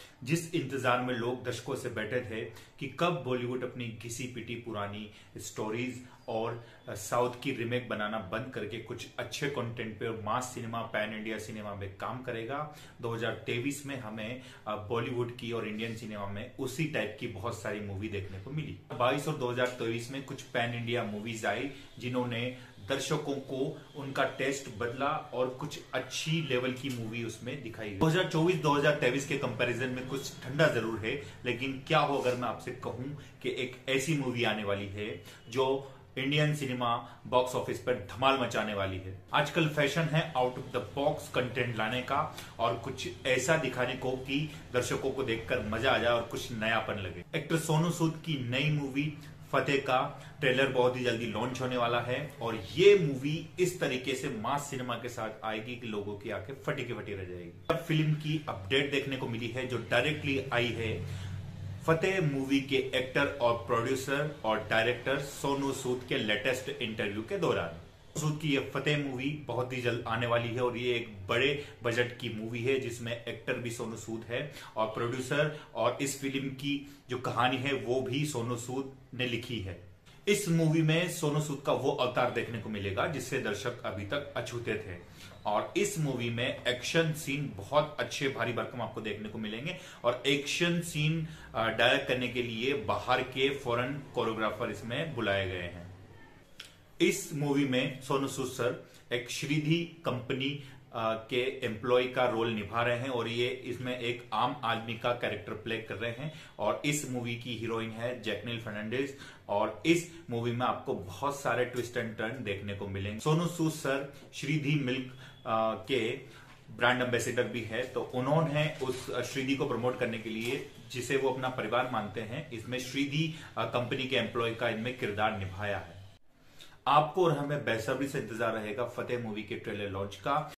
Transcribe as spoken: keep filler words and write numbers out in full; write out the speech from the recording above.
जिस इंतजार में लोग दशकों से बैठे थे कि कब बॉलीवुड अपनी घिसी पिटी पुरानी स्टोरीज और साउथ की रीमेक बनाना बंद करके कुछ अच्छे कंटेंट पे और mass cinema pan India cinema में काम करेगा। दो हज़ार तेईस में हमें बॉलीवुड की और इंडियन सिनेमा में उसी टाइप की बहुत सारी मूवी देखने को मिली। बाईस और दो हज़ार तेईस में कुछ पैन इंडिया मूवीज आई जिन्होंने दर्शकों को उनका टेस्ट बदला और कुछ अच्छी लेवल की मूवी उसमें दिखाई गई। दो हज़ार चौबीस दो हज़ार तेईस के कंपैरिजन में कुछ ठंडा जरूर है, लेकिन क्या हो अगर मैं आपसे कहूं कि एक ऐसी मूवी आने वाली है जो इंडियन सिनेमा बॉक्स ऑफिस पर धमाल मचाने वाली है। आजकल फैशन है out of the box content लाने का और कुछ ऐसा दिखाने को कि दर्शकों को देखकर मजा आ जाए और कुछ नयापन लगे। एक्टर सोनू सूद की नई मूवी फतेह का ट्रेलर बहुत ही जल्दी लॉन्च होने वाला है और ये मूवी इस तरीके से मास सिनेमा के साथ आएगी कि लोगों की आंखें फटी की फटी रह जाएगी। अब फिल्म की अपडेट देखने को मिली है जो डायरेक्टली आई है फतेह मूवी के एक्टर और प्रोड्यूसर और डायरेक्टर सोनू सूद के लेटेस्ट इंटरव्यू के दौरान। सूद की ये फतेह मूवी बहुत ही जल्द आने वाली है और ये एक बड़े बजट की मूवी है जिसमें एक्टर भी सोनू सूद है और प्रोड्यूसर और इस फिल्म की जो कहानी है वो भी सोनू सूद ने लिखी है। इस मूवी में सोनू सूद का वो अवतार देखने को मिलेगा जिससे दर्शक अभी तक अछूते थे और इस मूवी में एक्शन सीन बहुत अच्छे भारी भरकम आपको देखने को मिलेंगे और एक्शन सीन डायरेक्ट करने के लिए बाहर के फॉरेन कोरियोग्राफर इसमें बुलाए गए हैं। इस मूवी में सोनू सूद सर एक श्रीधि कंपनी के एम्प्लॉय का रोल निभा रहे हैं और ये इसमें एक आम आदमी का कैरेक्टर प्ले कर रहे हैं और इस मूवी की हीरोइन है जैकलिन फर्नांडिस और इस मूवी में आपको बहुत सारे ट्विस्ट एंड टर्न देखने को मिलेंगे। सोनू सूद सर श्रीधि मिल्क के ब्रांड एम्बेसडर भी है तो उन्होंने उस श्रीधि को प्रमोट करने के लिए जिसे वो अपना परिवार मानते हैं इसमें श्रीधि कंपनी के एम्प्लॉय का इनमें किरदार निभाया है। आपको और हमें बेसब्री से इंतजार रहेगा फतेह मूवी के ट्रेलर लॉन्च का।